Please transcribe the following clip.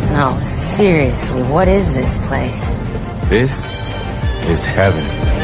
No, seriously, what is this place? This is heaven.